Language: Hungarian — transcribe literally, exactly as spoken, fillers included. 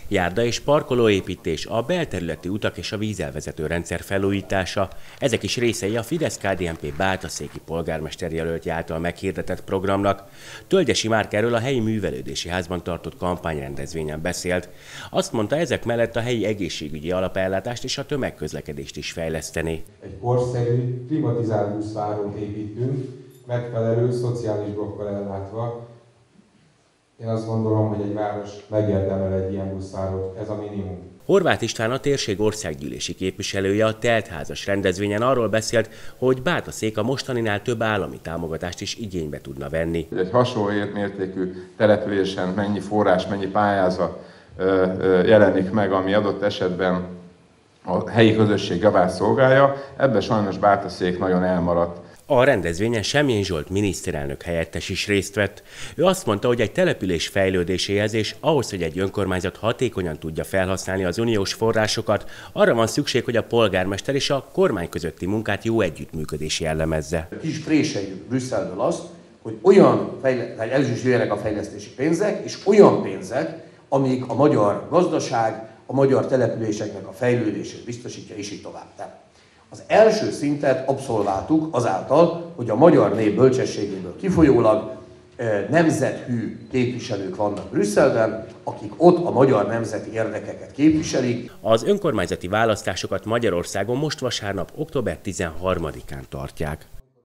Járda és parkolóépítés, a belterületi utak és a vízelvezető rendszer felújítása, ezek is részei a Fidesz-ká dé en pé bátaszéki polgármester jelöltje által meghirdetett programnak. Tölgyesi Márk erről a helyi művelődési házban tartott kampányrendezvényen beszélt. Azt mondta, ezek mellett a helyi egészségügyi alapellátást és a tömegközlekedést is fejleszteni. Egy korszerű, klimatizált buszvárót építünk, megfelelő szociális blokkal ellátva. Én azt gondolom, hogy egy város megérdemel egy ilyen buszvárót, ez a minimum. Horváth István, a térség országgyűlési képviselője a teltházas rendezvényen arról beszélt, hogy Bátaszék a mostaninál több állami támogatást is igénybe tudna venni. Egy hasonló mértékű településen mennyi forrás, mennyi pályázat jelenik meg, ami adott esetben a helyi közösség javát szolgálja, ebben sajnos Bátaszék nagyon elmaradt. A rendezvényen Semjén Zsolt miniszterelnök helyettes is részt vett. Ő azt mondta, hogy egy település fejlődéséhez és ahhoz, hogy egy önkormányzat hatékonyan tudja felhasználni az uniós forrásokat, arra van szükség, hogy a polgármester és a kormány közötti munkát jó együttműködés jellemezze. Kis préseljük Brüsszelből azt, hogy olyan el is jöjjenek a fejlesztési pénzek, és olyan pénzek, amik a magyar gazdaság, a magyar településeknek a fejlődését biztosítja, és így tovább. Tehát az első szintet abszolváltuk azáltal, hogy a magyar nép bölcsességéből kifolyólag nemzethű képviselők vannak Brüsszelben, akik ott a magyar nemzeti érdekeket képviselik. Az önkormányzati választásokat Magyarországon most vasárnap, október tizenharmadikán tartják.